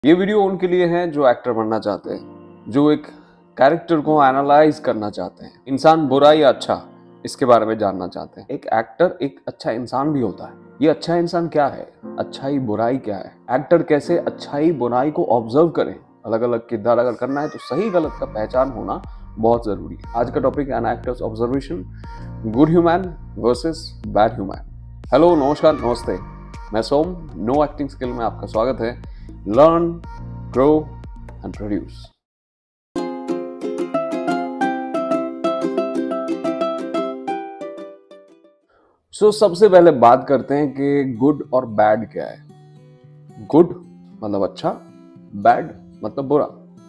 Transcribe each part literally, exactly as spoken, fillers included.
ये वीडियो उनके लिए है जो एक्टर बनना चाहते हैं, जो एक कैरेक्टर को एनालाइज करना चाहते हैं, इंसान बुरा या अच्छा इसके बारे में जानना चाहते हैं। एक एक्टर एक अच्छा इंसान भी होता है। ये अच्छा इंसान क्या है, अच्छाई बुराई क्या है, एक्टर कैसे अच्छाई बुराई को ऑब्जर्व करें, अलग अलग किरदार अगर करना है तो सही गलत का पहचान होना बहुत जरूरी है। आज का टॉपिक है an actor's observation, good human versus bad human. Hello, नमस्कार, नमस्ते, मैं सोम, नो एक्टिंग स्किल में आपका स्वागत है। Learn, grow and produce. So so, सबसे पहले बात करते हैं कि गुड और बैड क्या है। गुड मतलब अच्छा, बैड मतलब बुरा।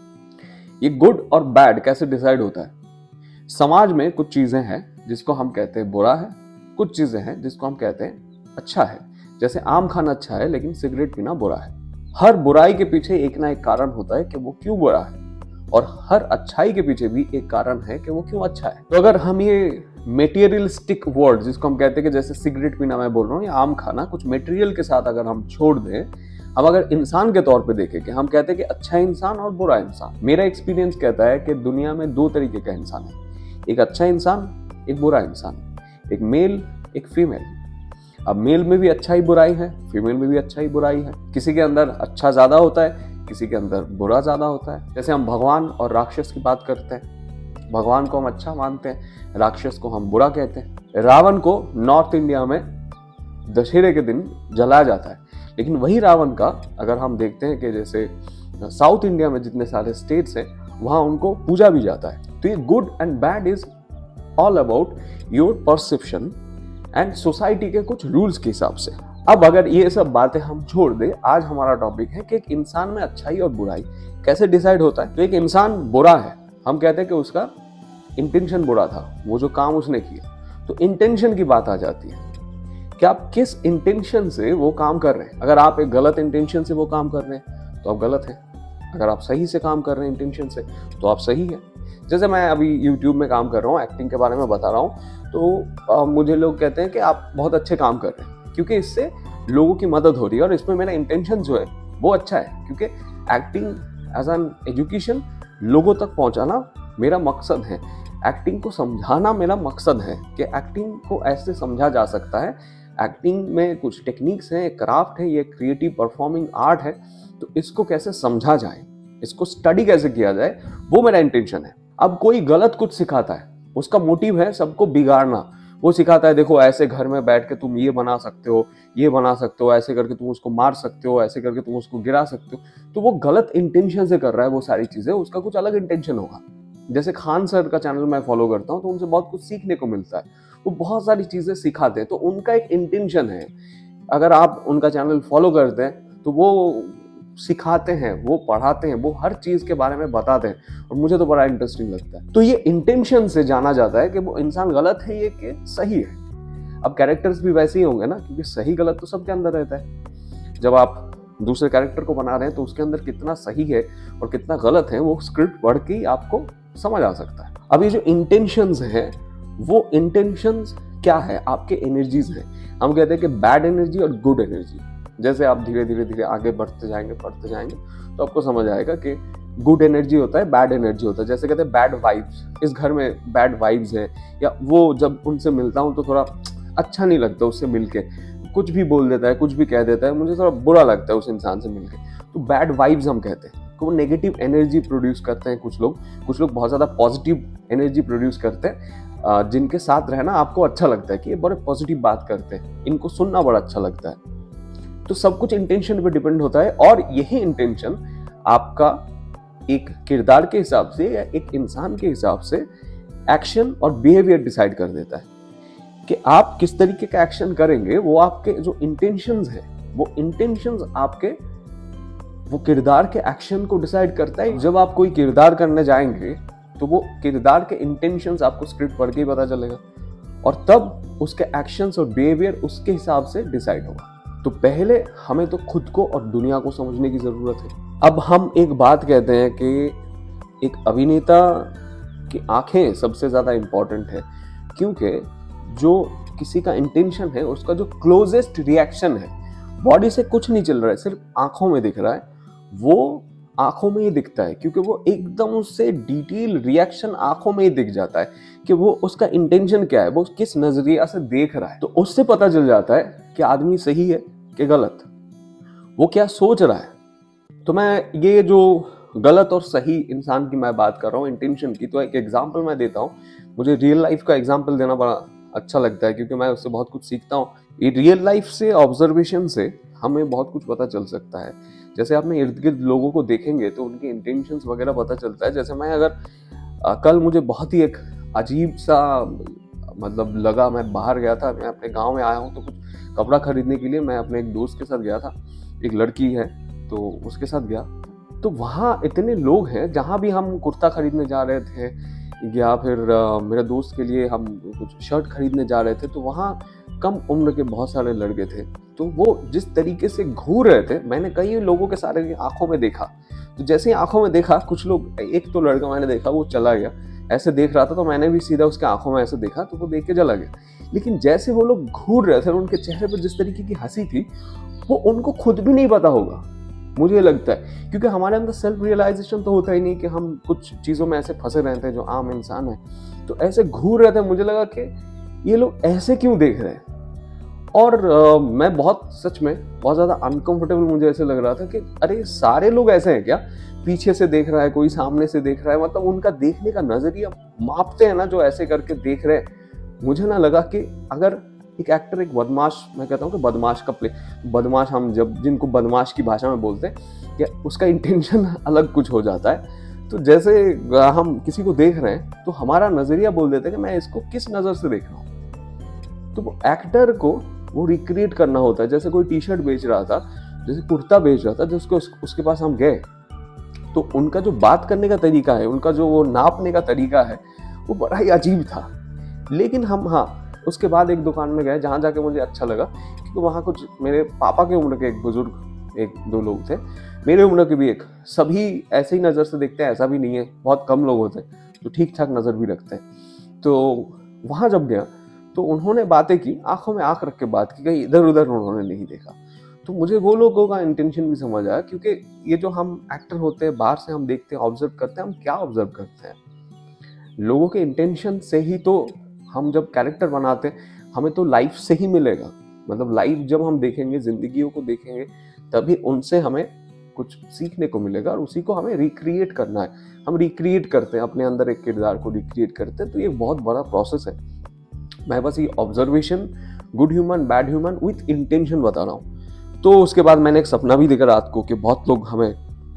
ये गुड और बैड कैसे डिसाइड होता है? समाज में कुछ चीजें हैं जिसको हम कहते हैं बुरा है, कुछ चीजें हैं जिसको हम कहते हैं अच्छा है। जैसे आम खाना अच्छा है लेकिन सिगरेट पीना बुरा है। हर बुराई के पीछे एक ना एक कारण होता है कि वो क्यों बुरा है, और हर अच्छाई के पीछे भी एक कारण है कि वो क्यों अच्छा है। तो अगर हम ये मेटीरियलिस्टिक वर्ड जिसको हम कहते हैं कि जैसे सिगरेट पीना मैं बोल रहा हूँ या आम खाना, कुछ मेटेरियल के साथ अगर हम छोड़ दें, हम अगर इंसान के तौर पे देखें कि हम कहते हैं कि अच्छा इंसान और बुरा इंसान। मेरा एक्सपीरियंस कहता है कि दुनिया में दो तरीके का इंसान है, एक अच्छा इंसान, एक बुरा इंसान, एक मेल, एक फीमेल। अब मेल में भी अच्छाई बुराई है, फीमेल में भी अच्छाई बुराई है। किसी के अंदर अच्छा ज्यादा होता है, किसी के अंदर बुरा ज्यादा होता है। जैसे हम भगवान और राक्षस की बात करते हैं, भगवान को हम अच्छा मानते हैं, राक्षस को हम बुरा कहते हैं। रावण को नॉर्थ इंडिया में दशहरे के दिन जलाया जाता है, लेकिन वही रावण का अगर हम देखते हैं कि जैसे साउथ इंडिया में जितने सारे स्टेट्स हैं वहां उनको पूजा भी जाता है। तो ये good and bad is all about your perception and society के कुछ रूल्स के हिसाब से। अब अगर ये सब बातें हम छोड़ दें, आज हमारा टॉपिक है कि एक इंसान में अच्छाई और बुराई कैसे डिसाइड होता है। तो एक इंसान बुरा है, हम कहते हैं कि उसका इंटेंशन बुरा था, वो जो काम उसने किया। तो इंटेंशन की बात आ जाती है कि आप किस इंटेंशन से वो काम कर रहे हैं। अगर आप एक गलत इंटेंशन से वो काम कर रहे हैं तो आप गलत हैं, अगर आप सही से काम कर रहे हैं इंटेंशन से तो आप सही है। जैसे मैं अभी यूट्यूब में काम कर रहा हूँ, एक्टिंग के बारे में बता रहा हूँ, तो आ, मुझे लोग कहते हैं कि आप बहुत अच्छे काम कर रहे हैं क्योंकि इससे लोगों की मदद हो रही है और इसमें मेरा इंटेंशन जो है वो अच्छा है, क्योंकि एक्टिंग एज एन एजुकेशन लोगों तक पहुंचाना मेरा मकसद है। एक्टिंग को समझाना मेरा मकसद है कि एक्टिंग को ऐसे समझा जा सकता है। एक्टिंग में कुछ टेक्निक्स हैं, क्राफ्ट है, ये क्रिएटिव परफॉर्मिंग आर्ट है, तो इसको कैसे समझा जाए, इसको स्टडी कैसे किया जाए, वो मेरा इंटेंशन है। अब कोई गलत कुछ सिखाता है, उसका मोटिव है सबको बिगाड़ना। वो सिखाता है देखो ऐसे घर में बैठ के तुम ये बना सकते हो, ये बना सकते हो, ऐसे करके तुम उसको मार सकते हो, ऐसे करके तुम उसको गिरा सकते हो। तो वो गलत इंटेंशन से कर रहा है वो सारी चीजें, उसका कुछ अलग इंटेंशन होगा। जैसे खान सर का चैनल मैं फॉलो करता हूँ तो उनसे बहुत कुछ सीखने को मिलता है, वो बहुत सारी चीजें सिखाते हैं, तो उनका एक इंटेंशन है। अगर आप उनका चैनल फॉलो करते हैं तो वो सिखाते हैं, वो पढ़ाते हैं, वो हर चीज के बारे में बताते हैं, और मुझे तो बड़ा इंटरेस्टिंग लगता है। तो ये इंटेंशन से जाना जाता है कि वो इंसान गलत है ये कि सही है। अब कैरेक्टर्स भी वैसे ही होंगे ना, क्योंकि सही गलत तो सबके अंदर रहता है। जब आप दूसरे कैरेक्टर को बना रहे हैं तो उसके अंदर कितना सही है और कितना गलत है वो स्क्रिप्ट पढ़ के आपको समझ आ सकता है। अब ये जो इंटेंशंस हैं, वो इंटेंशंस क्या है, आपके एनर्जीज हैं। हम कहते हैं कि बैड एनर्जी और गुड एनर्जी। जैसे आप धीरे धीरे धीरे आगे बढ़ते जाएंगे बढ़ते जाएंगे तो आपको समझ आएगा कि गुड एनर्जी होता है, बैड एनर्जी होता है। जैसे कहते हैं बैड वाइब्स, इस घर में बैड वाइब्स हैं, या वो जब उनसे मिलता हूँ तो थोड़ा अच्छा नहीं लगता उससे मिलके, कुछ भी बोल देता है, कुछ भी कह देता है, मुझे थोड़ा बुरा लगता है उस इंसान से मिलके। तो बैड वाइब्स हम कहते हैं कि वो नेगेटिव एनर्जी प्रोड्यूस करते हैं। कुछ लोग कुछ लोग बहुत ज़्यादा पॉजिटिव एनर्जी प्रोड्यूस करते हैं, जिनके साथ रहना आपको अच्छा लगता है कि ये बड़े पॉजिटिव बात करते हैं, इनको सुनना बड़ा अच्छा लगता है। तो सब कुछ इंटेंशन पे डिपेंड होता है, और यही इंटेंशन आपका एक किरदार के हिसाब से या एक इंसान के हिसाब से एक्शन और बिहेवियर डिसाइड कर देता है कि आप किस तरीके का एक्शन करेंगे। वो आपके जो इंटेंशंस है, वो इंटेंशंस आपके वो किरदार के एक्शन को डिसाइड करता है। जब आप कोई किरदार करने जाएंगे तो वो किरदार के इंटेंशंस आपको स्क्रिप्ट पढ़ के ही पता चलेगा, और तब उसके एक्शंस और बिहेवियर उसके हिसाब से डिसाइड होगा। तो पहले हमें तो खुद को और दुनिया को समझने की जरूरत है। अब हम एक बात कहते हैं कि एक अभिनेता की आंखें सबसे ज्यादा इंपॉर्टेंट है, क्योंकि जो किसी का इंटेंशन है, उसका जो क्लोजेस्ट रिएक्शन है, बॉडी से कुछ नहीं चल रहा है, सिर्फ आंखों में दिख रहा है, वो आंखों में ही दिखता है, क्योंकि वो एकदम से डिटेल रिएक्शन आंखों में ही दिख जाता है कि वो उसका इंटेंशन क्या है, वो किस नजरिया से देख रहा है। तो उससे पता चल जाता है कि आदमी सही है कि गलत, वो क्या सोच रहा है। तो मैं ये जो गलत और सही इंसान की मैं बात कर रहा हूँ, इंटेंशन की, तो एक एग्जांपल मैं देता हूँ। मुझे रियल लाइफ का एग्जांपल देना बड़ा अच्छा लगता है, क्योंकि मैं उससे बहुत कुछ सीखता हूँ। ये रियल लाइफ से, ऑब्जर्वेशन से हमें बहुत कुछ पता चल सकता है। जैसे आपने इर्द गिर्द लोगों को देखेंगे तो उनके इंटेंशंस वगैरह पता चलता है। जैसे मैं अगर आ, कल मुझे बहुत ही एक अजीब सा मतलब लगा, मैं बाहर गया था, मैं अपने गांव में आया हूँ, तो कुछ कपड़ा खरीदने के लिए मैं अपने एक दोस्त के साथ गया था, एक लड़की है तो उसके साथ गया। तो वहाँ इतने लोग हैं, जहाँ भी हम कुर्ता खरीदने जा रहे थे या फिर आ, मेरे दोस्त के लिए हम कुछ शर्ट खरीदने जा रहे थे, तो वहाँ कम उम्र के बहुत सारे लड़के थे। तो वो जिस तरीके से घूर रहे थे, मैंने कई लोगों के सारे आंखों में देखा। तो जैसे ही आंखों में देखा, कुछ लोग, एक तो लड़का मैंने देखा वो चला गया, ऐसे देख रहा था, तो मैंने भी सीधा उसके आंखों में ऐसे देखा, तो वो देख के चला गया। लेकिन जैसे वो लोग घूर रहे थे, उनके चेहरे पर जिस तरीके की हंसी थी, वो उनको खुद भी नहीं पता होगा, मुझे लगता है, क्योंकि हमारे अंदर सेल्फ रियलाइजेशन तो होता ही नहीं कि हम कुछ चीज़ों में ऐसे फंसे रहते हैं जो आम इंसान है। तो ऐसे घूर रहे थे, मुझे लगा कि ये लोग ऐसे क्यों देख रहे हैं। और uh, मैं बहुत, सच में बहुत ज़्यादा अनकंफर्टेबल मुझे ऐसे लग रहा था कि अरे सारे लोग ऐसे हैं क्या, पीछे से देख रहा है कोई, सामने से देख रहा है, मतलब उनका देखने का नज़रिया मापते हैं ना जो ऐसे करके देख रहे हैं। मुझे ना लगा कि अगर एक एक्टर, एक बदमाश, मैं कहता हूँ कि बदमाश का प्ले, बदमाश हम जब जिनको बदमाश की भाषा में बोलते हैं, कि उसका इंटेंशन अलग कुछ हो जाता है। तो जैसे हम किसी को देख रहे हैं तो हमारा नज़रिया बोल देते हैं कि मैं इसको किस नज़र से देख रहा हूँ। तो वो एक्टर को वो रिक्रिएट करना होता है। जैसे कोई टी शर्ट बेच रहा था, जैसे कुर्ता बेच रहा था, जिसको उसके पास हम गए, तो उनका जो बात करने का तरीका है, उनका जो वो नापने का तरीका है, वो बड़ा ही अजीब था। लेकिन हम, हाँ, उसके बाद एक दुकान में गए जहाँ जाके मुझे अच्छा लगा, क्योंकि वहाँ कुछ मेरे पापा के उम्र के एक बुजुर्ग, एक दो लोग थे, मेरे उम्र के भी एक, सभी ऐसे ही नज़र से देखते हैं, ऐसा भी नहीं है, बहुत कम लोग होते हैं जो ठीक ठाक नज़र भी रखते हैं। तो वहाँ जब गया तो उन्होंने बातें की, आंखों में आंख रख के बात की, कहीं इधर उधर उन्होंने नहीं देखा। तो मुझे वो लोगों का इंटेंशन भी समझ आया, क्योंकि ये जो हम एक्टर होते हैं, बाहर से हम देखते हैं, ऑब्जर्व करते हैं, हम क्या ऑब्जर्व करते हैं, लोगों के इंटेंशन से ही तो हम जब कैरेक्टर बनाते हैं, हमें तो लाइफ से ही मिलेगा। मतलब लाइफ जब हम देखेंगे, जिंदगियों को देखेंगे, तभी उनसे हमें कुछ सीखने को मिलेगा, और उसी को हमें रिक्रिएट करना है। हम रिक्रिएट करते हैं अपने अंदर, एक किरदार को रिक्रिएट करते हैं। तो ये बहुत बड़ा प्रोसेस है। मैं बस ये observation, good human, bad human with intention बता रहा हूँ। तो उसके बाद मैंने एक सपना भी देखा रात को कि बहुत लोग हमें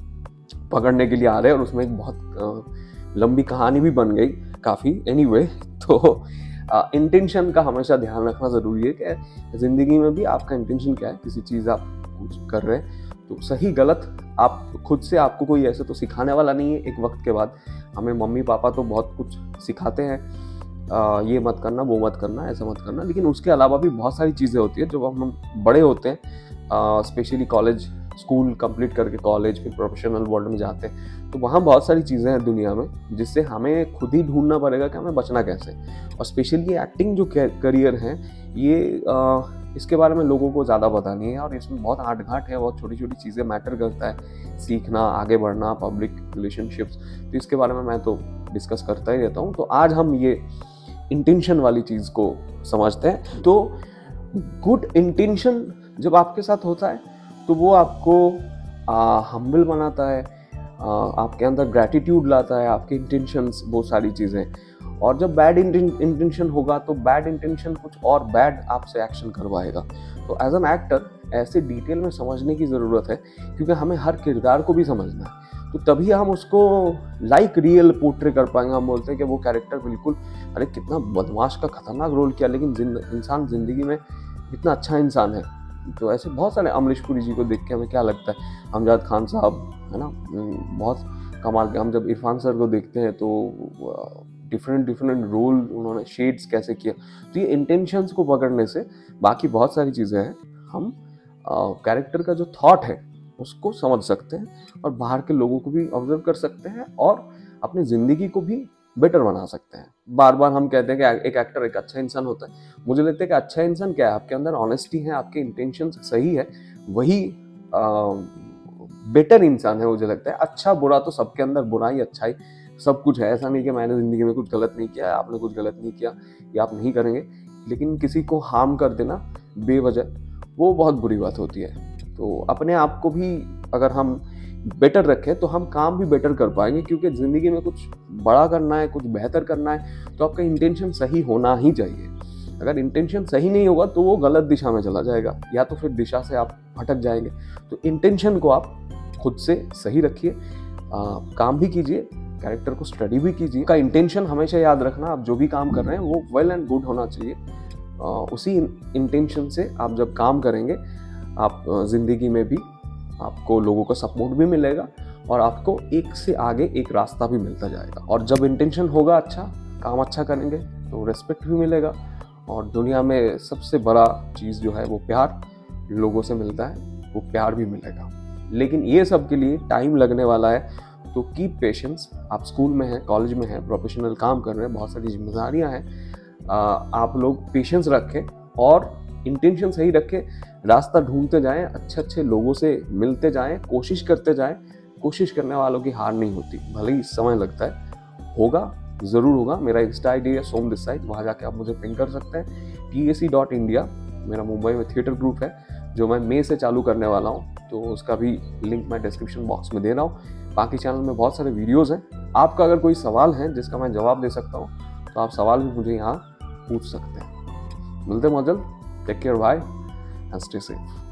पकड़ने के लिए आ रहे हैं, और उसमें एक बहुत लंबी कहानी भी बन गई काफ़ी। एनीवे, तो इंटेंशन का हमेशा ध्यान रखना ज़रूरी है कि ज़िंदगी में भी आपका इंटेंशन क्या है। किसी चीज़ आप कुछ कर रहे हैं तो सही गलत आप खुद से, आपको कोई ऐसे तो सिखाने वाला नहीं है। एक वक्त के बाद हमें मम्मी पापा तो बहुत कुछ सिखाते हैं, आ, ये मत करना, वो मत करना, ऐसा मत करना, लेकिन उसके अलावा भी बहुत सारी चीज़ें होती है। जब हम बड़े होते हैं, स्पेशली कॉलेज, स्कूल कंप्लीट करके कॉलेज, फिर प्रोफेशनल वर्ल्ड में जाते हैं, तो वहाँ बहुत सारी चीज़ें हैं दुनिया में जिससे हमें खुद ही ढूंढना पड़ेगा कि हमें बचना कैसे। और स्पेशली ये एक्टिंग जो करियर है, ये आ, इसके बारे में लोगों को ज़्यादा पता नहीं है, और इसमें बहुत आठ घाट है, बहुत छोटी छोटी चीज़ें मैटर करता है, सीखना, आगे बढ़ना, पब्लिक रिलेशनशिप्स। तो इसके बारे में मैं तो डिस्कस करता ही रहता हूँ। तो आज हम ये इंटेंशन वाली चीज़ को समझते हैं। तो गुड इंटेंशन जब आपके साथ होता है तो वो आपको हम्बल बनाता है, आ, आपके अंदर ग्रैटिट्यूड लाता है, आपके इंटेंशंस, बहुत सारी चीज़ें। और जब बैड इंटेंशन होगा तो बैड इंटेंशन कुछ और बैड आपसे एक्शन करवाएगा। तो एज एन एक्टर ऐसे डिटेल में समझने की ज़रूरत है, क्योंकि हमें हर किरदार को भी समझना है। तो तभी हम उसको लाइक रियल पोर्ट्रे कर पाएंगे। हम बोलते हैं कि वो कैरेक्टर बिल्कुल, अरे कितना बदमाश का खतरनाक रोल किया, लेकिन जिंद, इंसान ज़िंदगी में इतना अच्छा इंसान है। तो ऐसे बहुत सारे, अमरीश पुरी जी को देख के हमें क्या लगता है, अमजद खान साहब, है ना, बहुत कमाल के। हम जब इरफान सर को देखते हैं तो डिफरेंट डिफरेंट रोल उन्होंने, शेड्स कैसे किया। तो ये इंटेंशंस को पकड़ने से बाकी बहुत सारी चीज़ें हैं, हम कैरेक्टर का जो थॉट है उसको समझ सकते हैं, और बाहर के लोगों को भी ऑब्जर्व कर सकते हैं, और अपनी ज़िंदगी को भी बेटर बना सकते हैं। बार बार हम कहते हैं कि एक एक्टर एक अच्छा इंसान होता है। मुझे लगता है कि अच्छा इंसान क्या है, आपके अंदर ऑनेस्टी है, आपके इंटेंशन सही है, वही आ, बेटर इंसान है, मुझे लगता है। अच्छा बुरा तो सबके अंदर, बुराई अच्छाई सब कुछ है। ऐसा नहीं कि मैंने ज़िंदगी में कुछ गलत नहीं किया है, आपने कुछ गलत नहीं किया या आप नहीं करेंगे, लेकिन किसी को हार्म कर देना बेवजह, वो बहुत बुरी बात होती है। तो अपने आप को भी अगर हम बेटर रखें तो हम काम भी बेटर कर पाएंगे, क्योंकि ज़िंदगी में कुछ बड़ा करना है, कुछ बेहतर करना है, तो आपका इंटेंशन सही होना ही चाहिए। अगर इंटेंशन सही नहीं होगा तो वो गलत दिशा में चला जाएगा, या तो फिर दिशा से आप भटक जाएंगे। तो इंटेंशन को आप खुद से सही रखिए, काम भी कीजिए, कैरेक्टर को स्टडी भी कीजिए। का इंटेंशन हमेशा याद रखना, आप जो भी काम कर रहे हैं वो वेल एंड गुड होना चाहिए। आ, उसी इंटेंशन से आप जब काम करेंगे, आप ज़िंदगी में भी आपको लोगों का सपोर्ट भी मिलेगा और आपको एक से आगे एक रास्ता भी मिलता जाएगा। और जब इंटेंशन होगा अच्छा, काम अच्छा करेंगे, तो रिस्पेक्ट भी मिलेगा। और दुनिया में सबसे बड़ा चीज़ जो है वो प्यार लोगों से मिलता है, वो प्यार भी मिलेगा। लेकिन ये सब के लिए टाइम लगने वाला है, तो कीप पेशेंस। आप स्कूल में हैं, कॉलेज में हैं, प्रोफेशनल काम कर रहे हैं, बहुत सारी जिम्मेदारियां हैं, आप लोग पेशेंस रखें और इंटेंशन सही रखें, रास्ता ढूंढते जाएं, अच्छे अच्छे लोगों से मिलते जाएं, कोशिश करते जाएं। कोशिश करने वालों की हार नहीं होती, भले ही समय लगता है, होगा, ज़रूर होगा। मेरा इंस्टा आई डी है सोम दिस साइड, वहाँ जाके आप मुझे पिंग कर सकते हैं। T A C dot India मेरा मुंबई में थिएटर ग्रुप है, जो मैं मई से चालू करने वाला हूँ, तो उसका भी लिंक मैं डिस्क्रिप्शन बॉक्स में दे रहा हूँ। बाकी चैनल में बहुत सारे वीडियोज़ हैं। आपका अगर कोई सवाल है जिसका मैं जवाब दे सकता हूँ, तो आप सवाल भी मुझे यहाँ पूछ सकते हैं। मिलते हैं बहुत जल्द। Take care, bye and stay safe.